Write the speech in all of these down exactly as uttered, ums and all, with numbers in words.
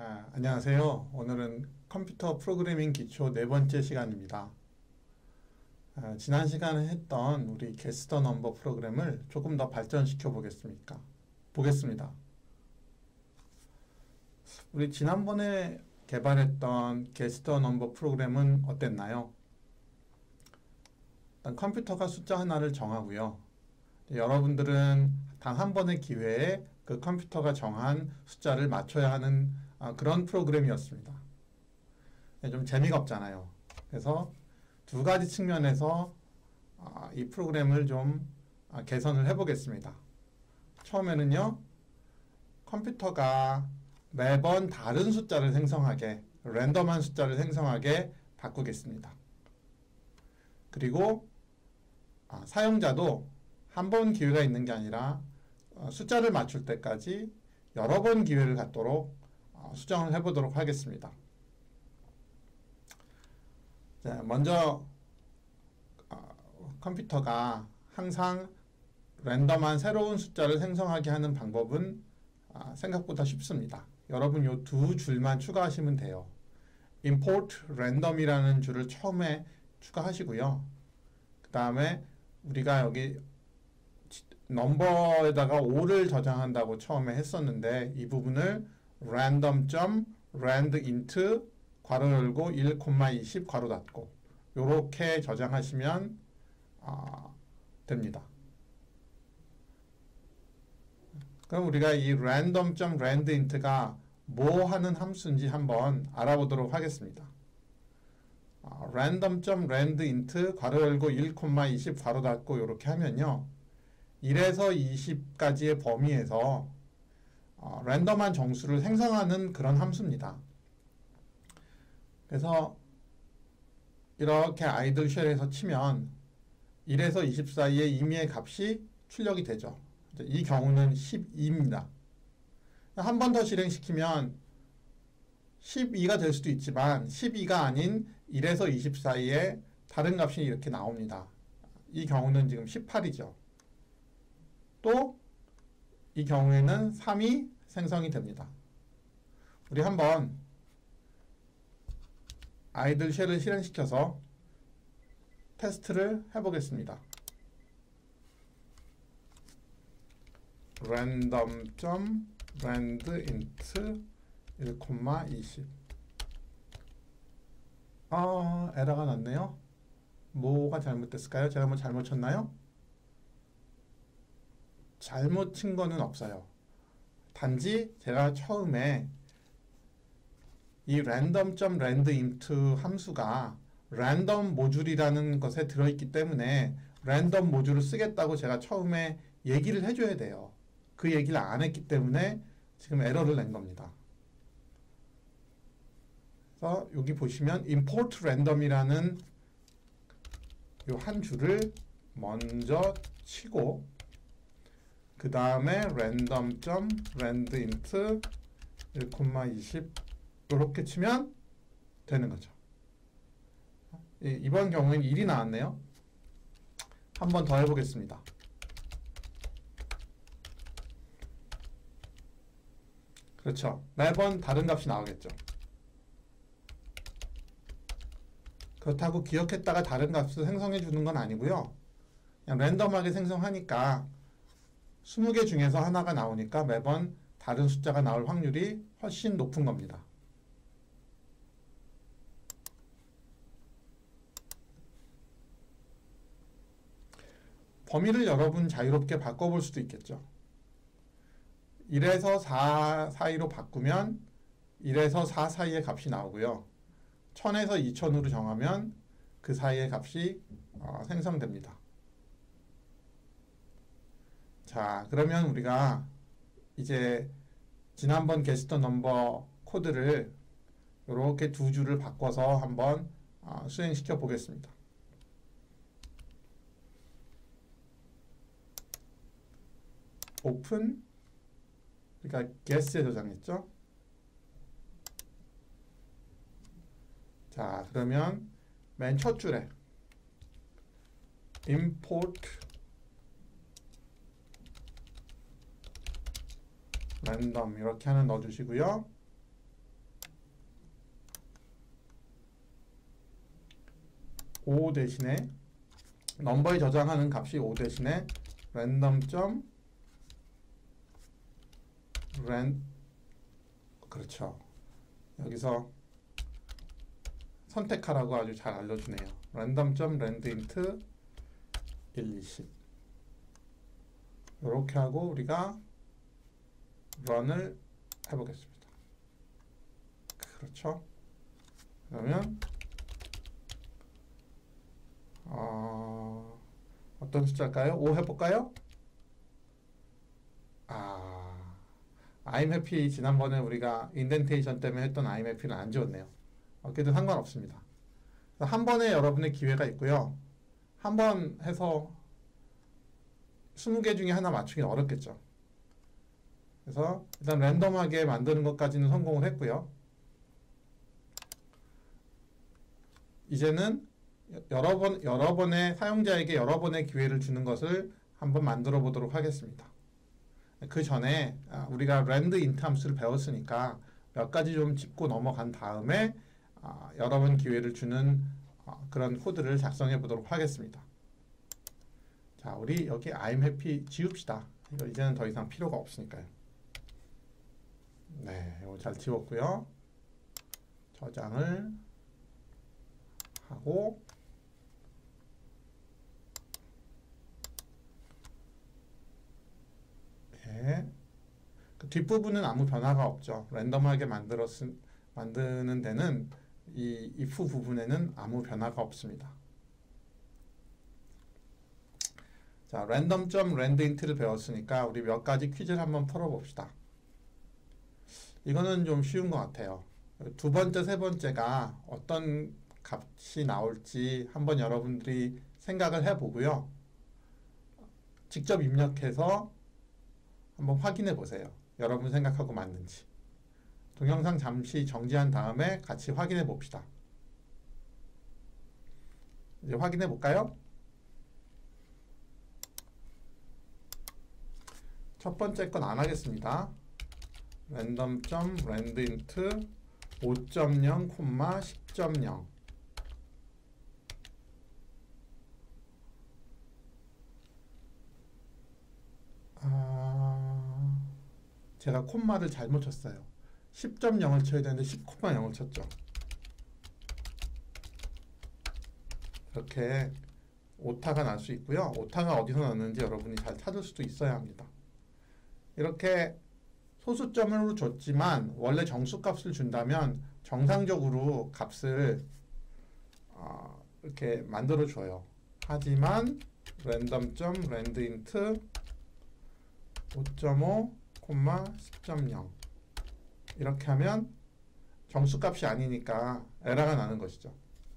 아, 안녕하세요. 오늘은 컴퓨터 프로그래밍 기초 네 번째 시간입니다. 아, 지난 시간에 했던 우리 게스터 넘버 프로그램을 조금 더 발전시켜 보겠습니까? 보겠습니다. 우리 지난번에 개발했던 게스터 넘버 프로그램은 어땠나요? 일단 컴퓨터가 숫자 하나를 정하고요. 여러분들은 단 한 번의 기회에 그 컴퓨터가 정한 숫자를 맞춰야 하는 아, 그런 프로그램이었습니다. 좀 재미가 없잖아요. 그래서 두 가지 측면에서 아, 이 프로그램을 좀 아, 개선을 해보겠습니다. 처음에는요, 컴퓨터가 매번 다른 숫자를 생성하게, 랜덤한 숫자를 생성하게 바꾸겠습니다. 그리고 아, 사용자도 한 번 기회가 있는 게 아니라 어, 숫자를 맞출 때까지 여러 번 기회를 갖도록 어, 수정을 해보도록 하겠습니다. 자, 먼저 어, 컴퓨터가 항상 랜덤한 새로운 숫자를 생성하게 하는 방법은 아, 생각보다 쉽습니다. 여러분 요 두 줄만 추가하시면 돼요. import random이라는 줄을 처음에 추가하시고요. 그 다음에 우리가 여기 넘버에다가 오를 저장한다고 처음에 했었는데 이 부분을 random.randint 괄호 열고 일, 이십 괄호 닫고 요렇게 저장하시면 어, 됩니다. 그럼 우리가 이 random.randint가 뭐 하는 함수인지 한번 알아보도록 하겠습니다. 어, random.randint 괄호 열고 일, 이십 괄호 닫고 요렇게 하면요. 일에서 이십까지의 범위에서 어, 랜덤한 정수를 생성하는 그런 함수입니다. 그래서 이렇게 아이들 쉘에서 치면 일에서 이십 사이에 임의의 값이 출력이 되죠. 이 경우는 십이입니다. 한 번 더 실행시키면 십이가 될 수도 있지만 십이가 아닌 일에서 이십 사이에 다른 값이 이렇게 나옵니다. 이 경우는 지금 십팔이죠. 또 이 경우에는 삼이 생성이 됩니다. 우리 한번 아이들 쉘을 실행시켜서 테스트를 해보겠습니다. random.randint 일, 이십 아, 에러가 났네요. 뭐가 잘못됐을까요? 제가 뭐 잘못 쳤나요? 잘못 친 거는 없어요. 단지 제가 처음에 이 random.randint 함수가 random 모듈이라는 것에 들어있기 때문에 random 모듈을 쓰겠다고 제가 처음에 얘기를 해줘야 돼요. 그 얘기를 안 했기 때문에 지금 에러를 낸 겁니다. 그래서 여기 보시면 import random이라는 요 한 줄을 먼저 치고 그 다음에 random.randint 일, 이십 이렇게 치면 되는 거죠. 이번 경우에는 일이 나왔네요. 한 번 더 해보겠습니다. 그렇죠. 매번 다른 값이 나오겠죠. 그렇다고 기억했다가 다른 값을 생성해 주는 건 아니고요. 그냥 랜덤하게 생성하니까 이십 개 중에서 하나가 나오니까 매번 다른 숫자가 나올 확률이 훨씬 높은 겁니다. 범위를 여러분 자유롭게 바꿔볼 수도 있겠죠. 일에서 사 사이로 바꾸면 일에서 사 사이의 값이 나오고요. 천에서 이천으로 정하면 그 사이의 값이 어, 생성됩니다. 자, 그러면 우리가 이제 지난번 게스터 넘버 코드를 이렇게 두 줄을 바꿔서 한번 어, 수행시켜 보겠습니다. 오픈, 그러니까 guess에 저장했죠. 자, 그러면 맨 첫 줄에 import random 이렇게 하나 넣어주시고요. 오 대신에 넘버에 저장하는 값이 오 대신에 랜덤 랜 그렇죠. 여기서 선택하라고 아주 잘 알려주네요. 랜덤 랜드인트 일, 이십 이렇게 하고 우리가 런을 해보겠습니다. 그렇죠. 그러면 어, 어떤 숫자일까요? 오 해볼까요? 아, I'm happy 지난번에 우리가 인덴테이션 때문에 했던 I'm happy는 안 지웠네요. 어쨌든 상관없습니다. 한 번에 여러분의 기회가 있고요. 한 번 해서 스무 개 중에 하나 맞추기는 어렵겠죠. 그래서 일단 랜덤하게 만드는 것까지는 성공을 했고요. 이제는 여러 번, 여러 번의 사용자에게 여러 번의 기회를 주는 것을 한번 만들어 보도록 하겠습니다. 그 전에 우리가 랜드 인트 함수를 배웠으니까 몇 가지 좀 짚고 넘어간 다음에 여러 번 기회를 주는 그런 코드를 작성해 보도록 하겠습니다. 자, 우리 여기 I'm happy 지웁시다. 이거 이제는 더 이상 필요가 없으니까요. 네, 이거 잘 지웠고요. 저장을 하고 네. 그 뒷부분은 아무 변화가 없죠. 랜덤하게 만들었, 만드는 데는 이 if 부분에는 아무 변화가 없습니다. 자, 랜덤 랜드인트를 배웠으니까 우리 몇 가지 퀴즈를 한번 풀어봅시다. 이거는 좀 쉬운 것 같아요. 두 번째, 세 번째가 어떤 값이 나올지 한번 여러분들이 생각을 해보고요. 직접 입력해서 한번 확인해 보세요. 여러분 생각하고 맞는지. 동영상 잠시 정지한 다음에 같이 확인해 봅시다. 이제 확인해 볼까요? 첫 번째 건 안 하겠습니다. 랜덤.랜드인트 오 점 영, 십 점 영 아, 제가 콤마를 잘못 쳤어요. 십 점 영을 쳐야 되는데 십 콤마 영을 쳤죠. 이렇게 오타가 날 수 있고요. 오타가 어디서 났는지 여러분이 잘 찾을 수도 있어야 합니다. 이렇게 소수점으로 줬지만 원래 정수값을 준다면 정상적으로 값을 어, 이렇게 만들어 줘요. 하지만 랜덤.랜드인트 오 점 오, 십 점 영 이렇게 하면 정수값이 아니니까 에러가 나는 것이죠.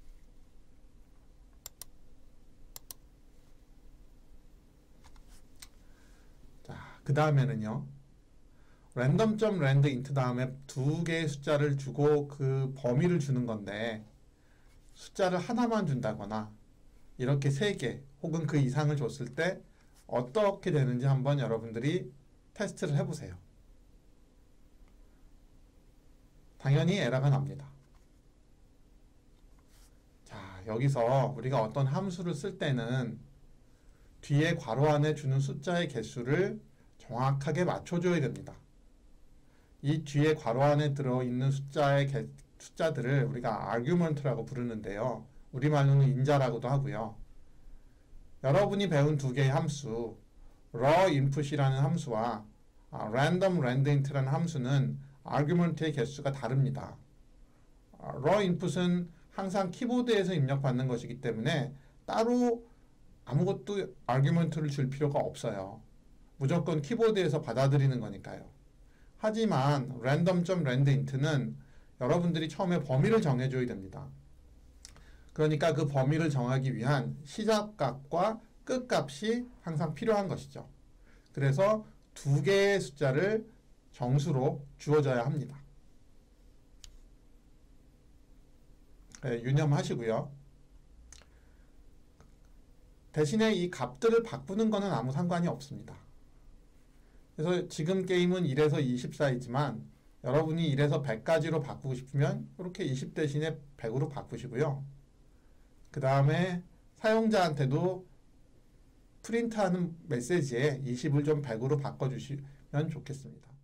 자, 그 다음에는요. 랜덤.랜드인트 다음에 두 개의 숫자를 주고 그 범위를 주는 건데 숫자를 하나만 준다거나 이렇게 세 개 혹은 그 이상을 줬을 때 어떻게 되는지 한번 여러분들이 테스트를 해보세요. 당연히 에러가 납니다. 자, 여기서 우리가 어떤 함수를 쓸 때는 뒤에 괄호 안에 주는 숫자의 개수를 정확하게 맞춰줘야 됩니다. 이 뒤에 괄호 안에 들어있는 숫자의 개, 숫자들을 우리가 argument라고 부르는데요. 우리말로는 인자라고도 하고요. 여러분이 배운 두 개의 함수 raw input이라는 함수와 아, random randint라는 함수는 argument의 개수가 다릅니다. 아, raw input은 항상 키보드에서 입력받는 것이기 때문에 따로 아무것도 argument를 줄 필요가 없어요. 무조건 키보드에서 받아들이는 거니까요. 하지만 random.randint는 여러분들이 처음에 범위를 정해줘야 됩니다. 그러니까 그 범위를 정하기 위한 시작값과 끝값이 항상 필요한 것이죠. 그래서 두 개의 숫자를 정수로 주어져야 합니다. 네, 유념하시고요. 대신에 이 값들을 바꾸는 것은 아무 상관이 없습니다. 그래서 지금 게임은 일에서 이십사이지만 여러분이 일에서 백까지로 바꾸고 싶으면 이렇게 이십 대신에 백으로 바꾸시고요. 그 다음에 사용자한테도 프린트하는 메시지에 이십을 좀 백으로 바꿔주시면 좋겠습니다.